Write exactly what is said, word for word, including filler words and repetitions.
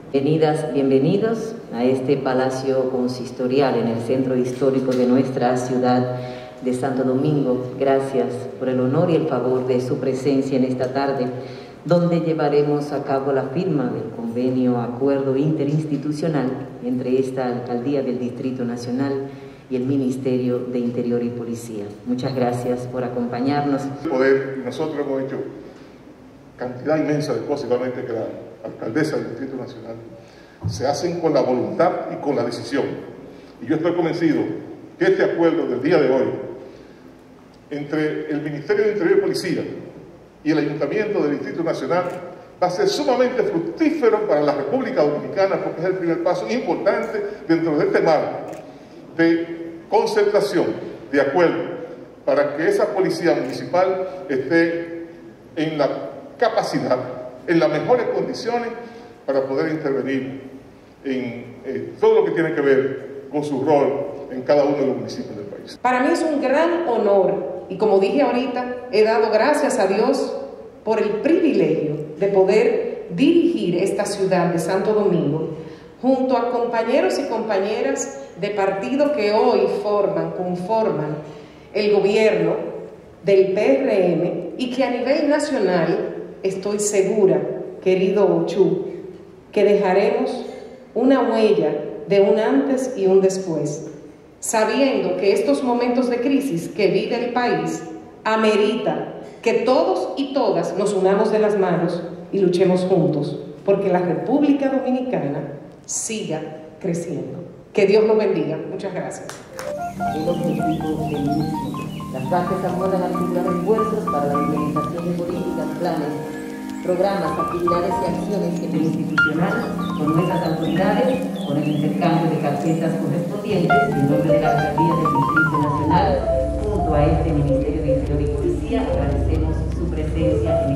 Bienvenidas, bienvenidos a este palacio consistorial en el centro histórico de nuestra ciudad de Santo Domingo. Gracias por el honor y el favor de su presencia en esta tarde, donde llevaremos a cabo la firma del convenio acuerdo interinstitucional entre esta Alcaldía del Distrito Nacional y el Ministerio de Interior y Policía. Muchas gracias por acompañarnos. Poder, nosotros hemos hecho cantidad inmensa de cosas, igualmente que la alcaldesa del Distrito Nacional, se hacen con la voluntad y con la decisión. Y yo estoy convencido que este acuerdo del día de hoy entre el Ministerio de Interior y Policía y el Ayuntamiento del Distrito Nacional va a ser sumamente fructífero para la República Dominicana, porque es el primer paso importante dentro de este marco de concertación, de acuerdo, para que esa policía municipal esté en la capacidad, en las mejores condiciones para poder intervenir en eh, todo lo que tiene que ver con su rol en cada uno de los municipios del país. Para mí es un gran honor y, como dije ahorita, he dado gracias a Dios por el privilegio de poder dirigir esta ciudad de Santo Domingo junto a compañeros y compañeras de partido que hoy forman, conforman el gobierno del P R M y que a nivel nacional estoy segura, querido Ochú, que dejaremos una huella de un antes y un después, sabiendo que estos momentos de crisis que vive el país amerita que todos y todas nos unamos de las manos y luchemos juntos, porque la República Dominicana siga creciendo. Que Dios lo bendiga. Muchas gracias. El objetivo del mismo. Las partes acuerdan articular esfuerzos para la implementación de políticas, planes, programas, actividades y acciones interinstitucionales con nuestras autoridades, con el intercambio de carpetas correspondientes y en nombre de la Alcaldía del Distrito Nacional, junto a este Ministerio de Interior y Policía, agradecemos su presencia.